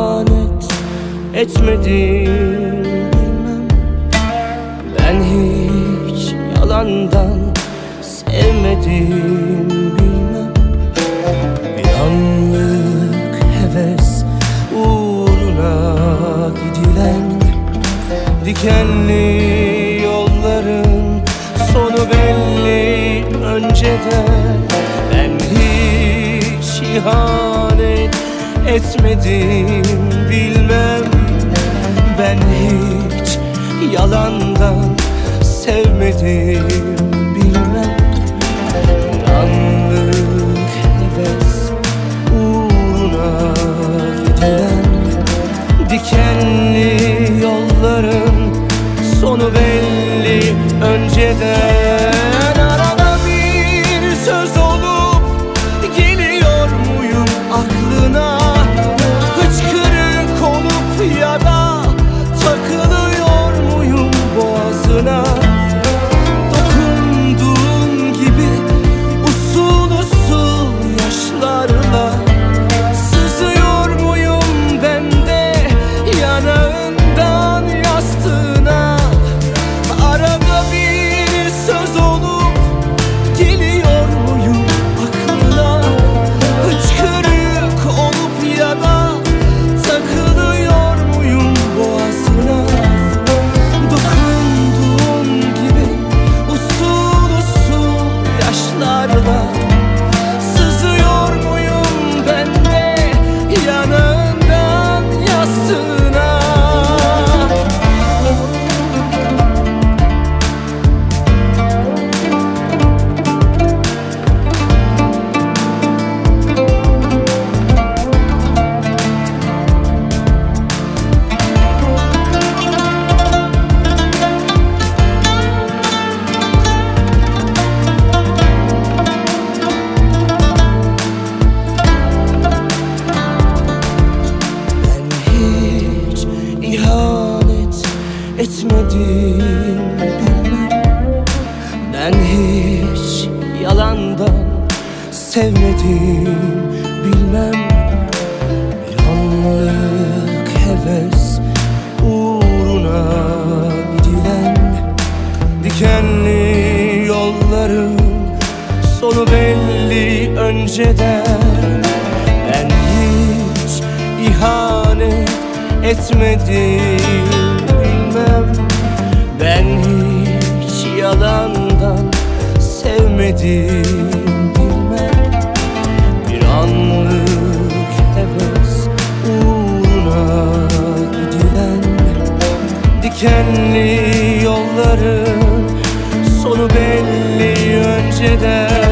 ihanet etmedim bilmem. Ben hiç yalandan sevmedim bilmem. Bir anlık heves uğruna gidilen dikenli yolların sonu belli önceden. Ben hiç ihanet etmedim bilmem. Ben hiç yalandan sevmedim bilmem. Bir anlık heves uğruna gidilen dikenli yolların sonu belli önceden. Arada bir söz olup geliyor muyum aklına? Hıçkırık olup ya da takılıyor muyum boğazına? Dokunduğun gibi usul usul yaşlarla sızıyor muyum ben de yanağından yastığına? Arada bir söz olup geliyor muyum aklına? Hıçkırık olup ya da takılıyor muyum boğazına? Dokunduğun gibi usul usul yaşlarla sızıyor muyum ben de yanağından yastığına? İhanet etmedim bilmem. Ben hiç yalandan sevmedim bilmem. Bir anlık heves uğruna gidilen dikenli yolların sonu belli önceden. Ben hiç ihanet etmedim bilmem. Ben hiç yalandan sevmedim bilmem. Bir anlık heves uğruna gidilen dikenli yolların sonu belli önceden.